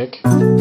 check.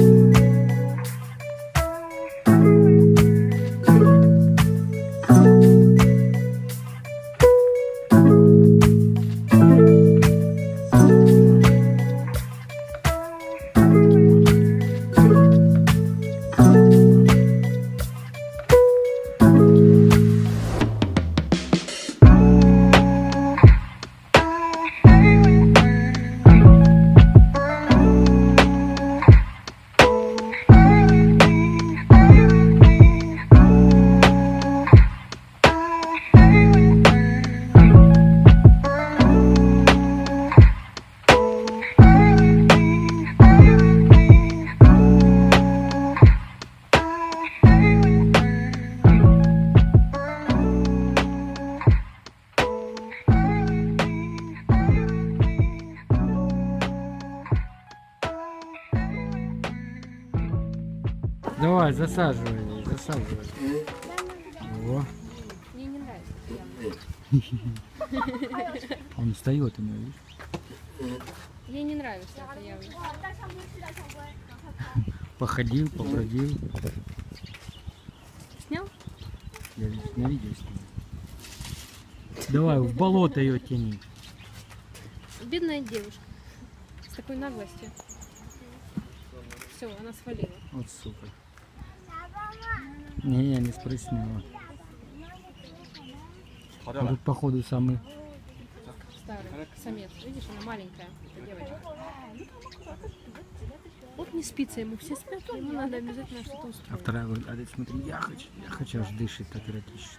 Давай, засаживай, засаживай. О. Мне не нравится. Он встает у него, видишь? Ей не нравится это явно. Походил, побродил. Снял? Я на видео снимаю. Давай, в болото ее тяни. Бедная девушка. С такой наглостью. Все, она свалила. Вот сука. Не, не спрыснула. А тут походу самый... Старый самец. Видишь, она маленькая, эта девочка. Вот не спится ему, все спят, ему надо обязательно что-то А устроить. вторая говорит, а смотри, я хочу, аж дышит так эротично.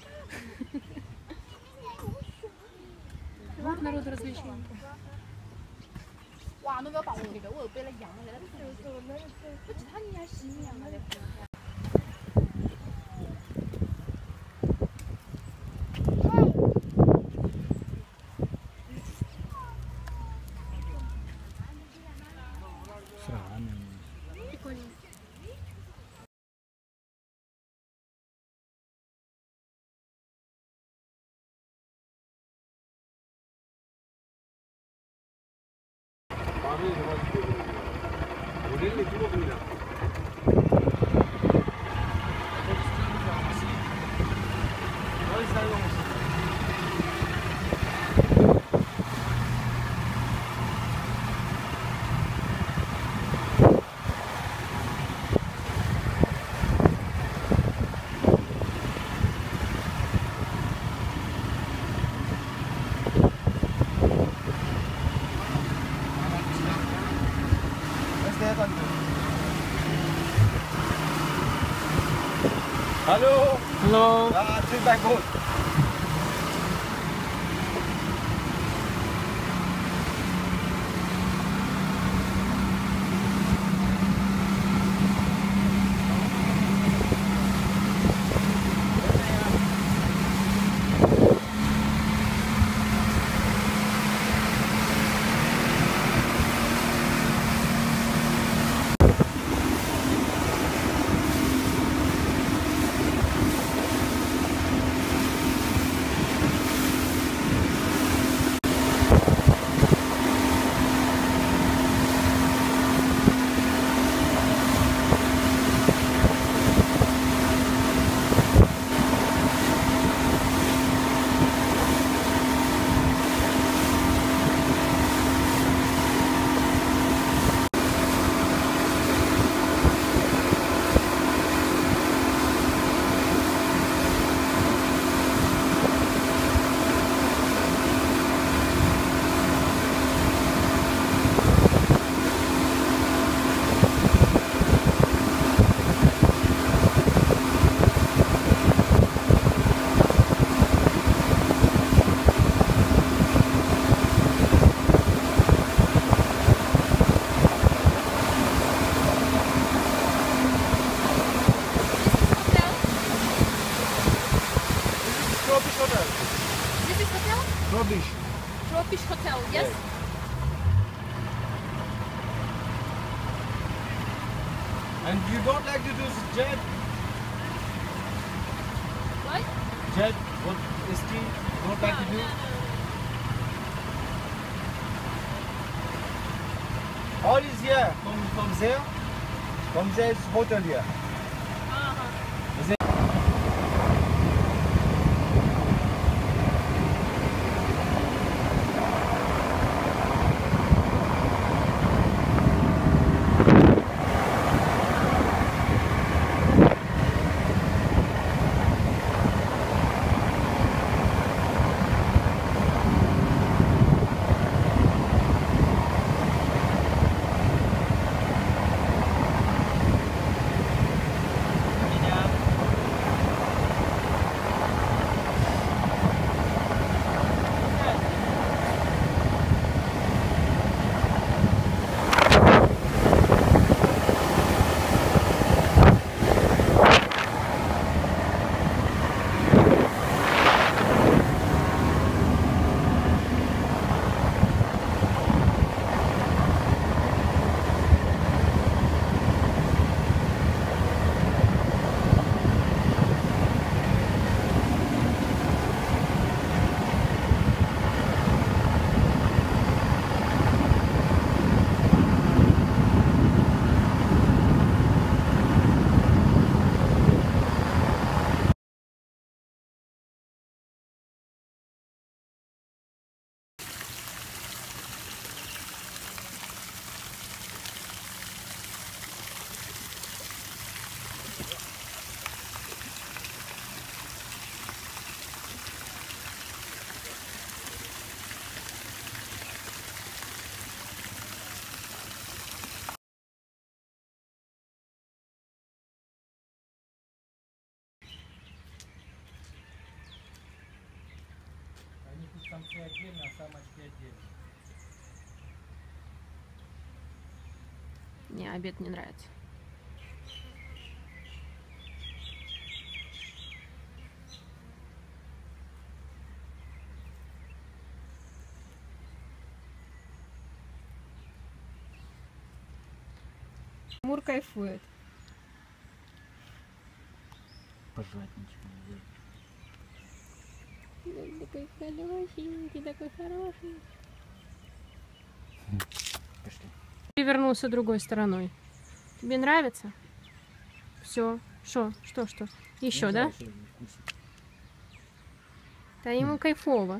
Вот народ развлечений. 哇，那个保护那个，我有背了羊了，不知道你要洗面吗？ Сраный. Прикольно. Hello. Hello. Feedback boat. Rubbish. Tropish Hotel, yes? And you don't like to do jet? What? Jet? What is ski? Don't like to do? All is here. From there is hotel here. Они тут самцы отдельно, а самочки отдельно. Мне обед не нравится. Мур кайфует. Пожрать ничего нельзя. Такой хороший, такой хороший. Пошли. Перевернулся другой стороной. Тебе нравится? Все. Что? Еще, да? Да ему кайфово.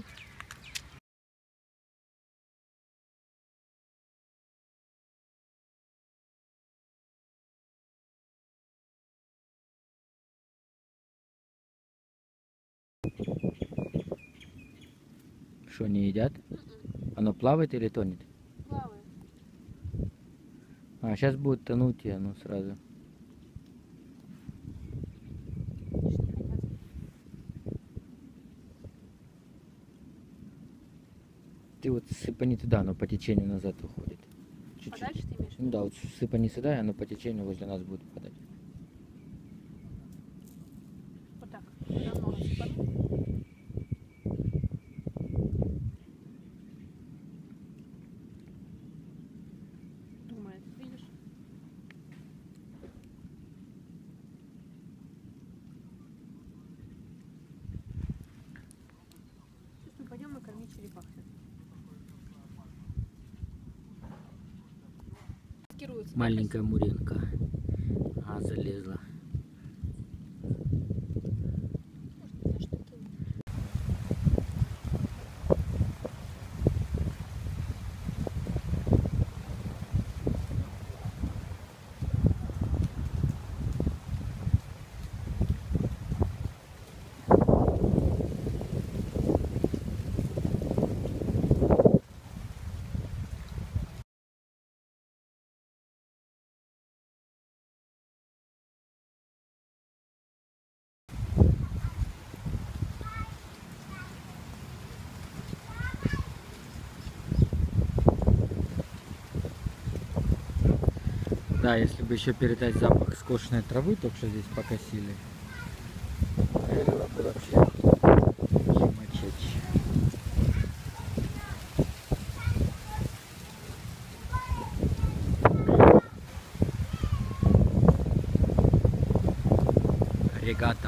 Что, не едят? Оно плавает или тонет? Плавает. А, сейчас будет тонуть, и оно сразу. Ты вот сыпани туда, оно по течению назад уходит. Чуть-чуть. Подальше ты имеешь? Ну да, вот сыпани сюда, и оно по течению возле нас будет падать. Вот так. Давно сыпану. Думает, видишь? Сейчас мы пойдем и кормить черепах. Маскируется. Маленькая муренка. А, залезла. Да, если бы еще передать запах скошенной травы, только что здесь покосили. Это бы вообще мочечь. Регата.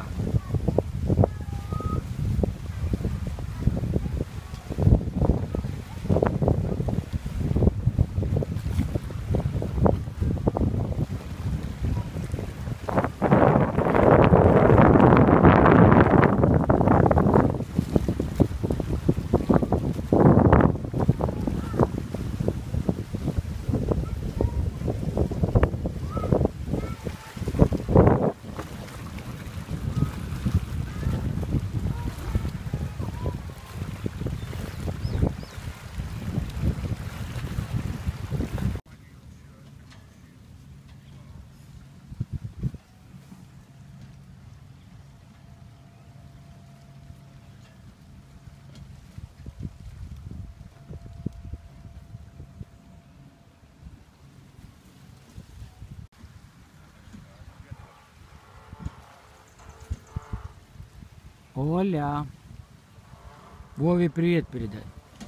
Оля. Вове привет передай.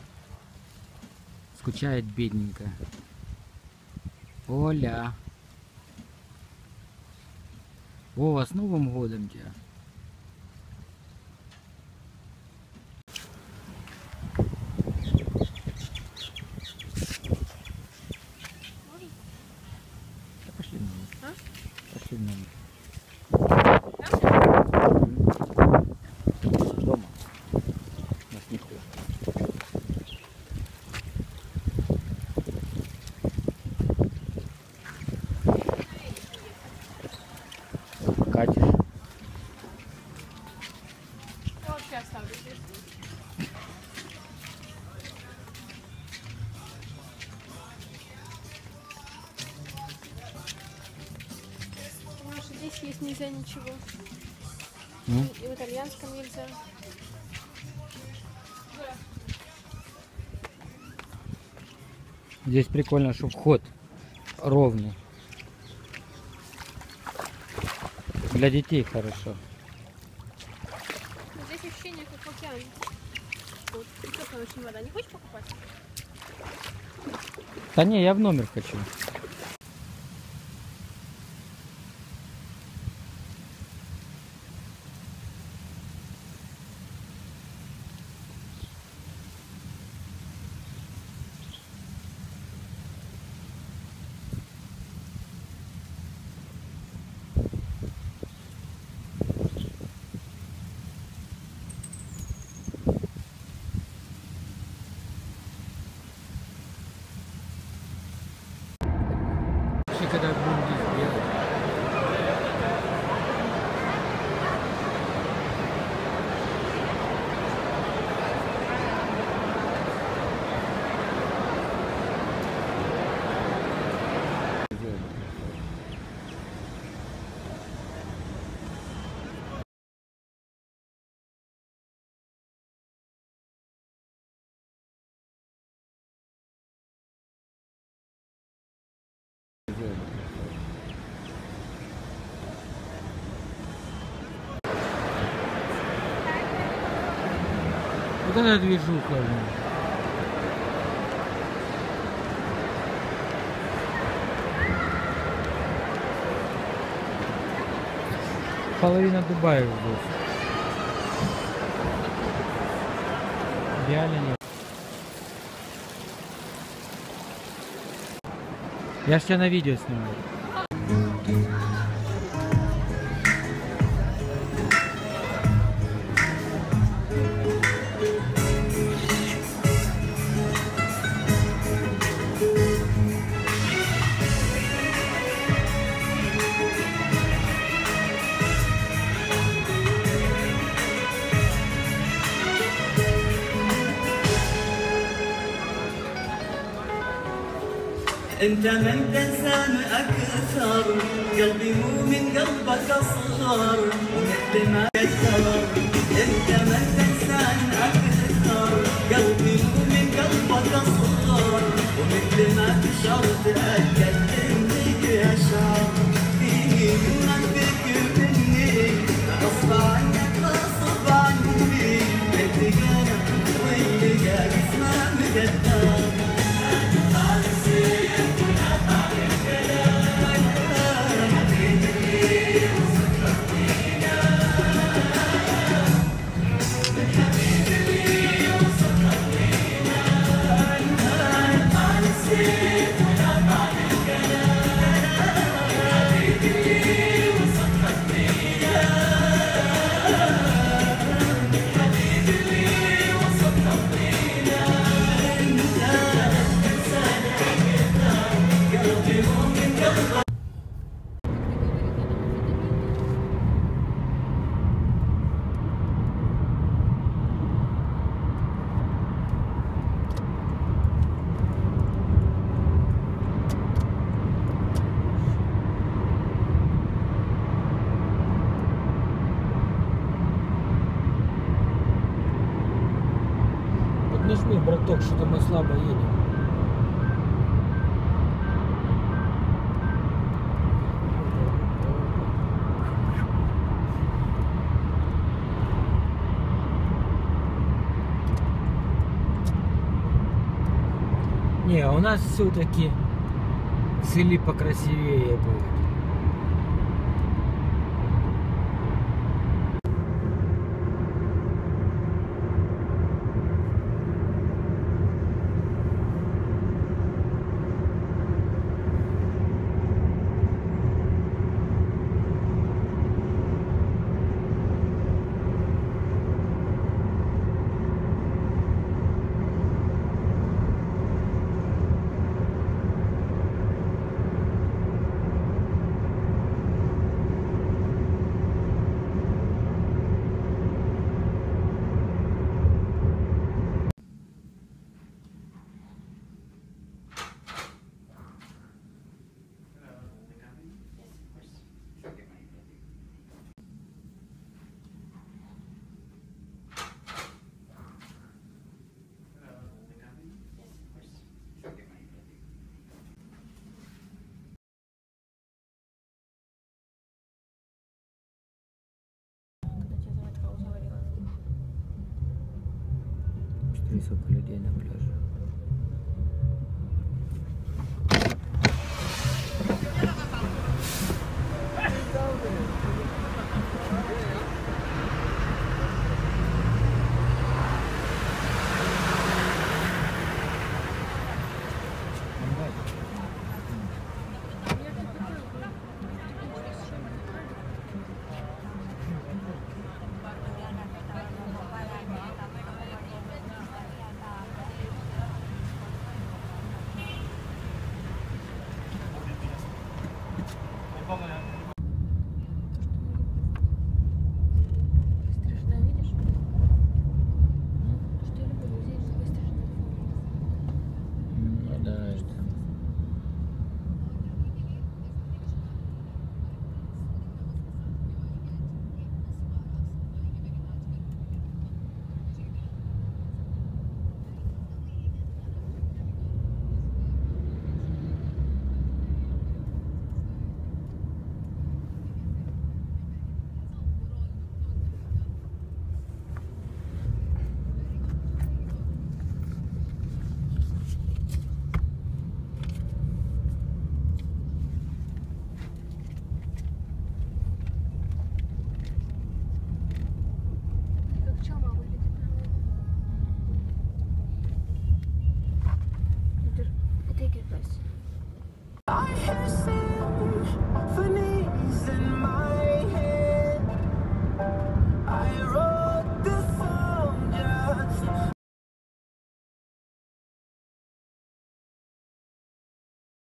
Скучает бедненькая. Оля. Вова, с Новым годом тебя. Да пошли на А? Пошли на Да? дома. Нас не ходит. Катишь. Я вообще оставлю здесь. Потому что здесь есть нельзя ничего. Ну, И в итальянском нельзя. здесь прикольно, что вход ровный. Для детей хорошо. Здесь ощущение как в океане. Вот. И теплая очень вода. Не хочешь покупать? Да не, я в номер хочу. Вообще, когда будем здесь делать? Вот это движуха, блин. Половина Дубая здесь. Реально нет. Я ж тебя на видео снимаю. انت من تنسان اكثر قلبي مو من قلبك اصغر ومثل ما كثر انت من تنسان اكثر قلبي مو من قلبك اصغر ومثل ما تشعر تاكد اني اشعر فيه منك فيك مني غصب عنك غصب عني انت انا واللي جالس ما مقدر Нажми, браток, что-то мы слабо едем. у нас все-таки цели покрасивее будут. Высоко людей на пляже.